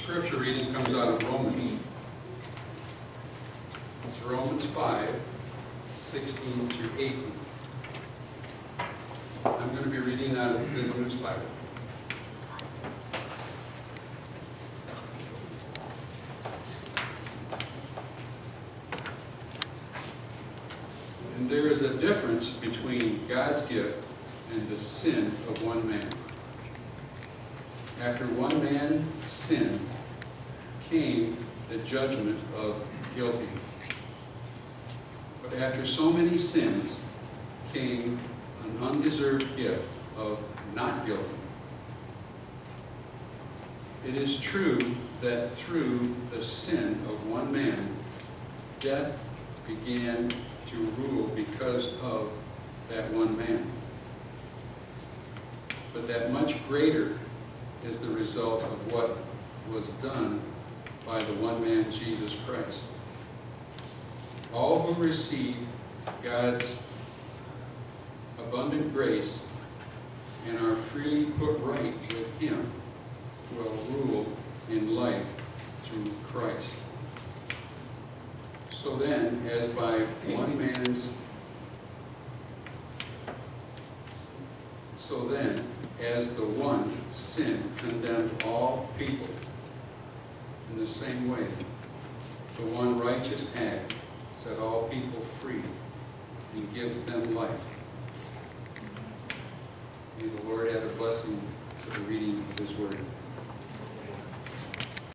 scripture reading comes out of Romans. It's Romans 5, 16 through 18. I'm going to be reading out of the Good News Bible. And there is a difference between God's gift and the sin of one man. After one man sinned, came the judgment of guilty. But after so many sins, came an undeserved gift of not guilty. It is true that through the sin of one man, death began to rule because of that one man. But that much greater is the result of what was done by the one man, Jesus Christ. All who receive God's abundant grace and are freely put right with Him will rule in life through Christ. So then, as by one man's as the one sin condemned all people, in the same way, the one righteous act set all people free and gives them life. May the Lord add a blessing to the reading of His Word.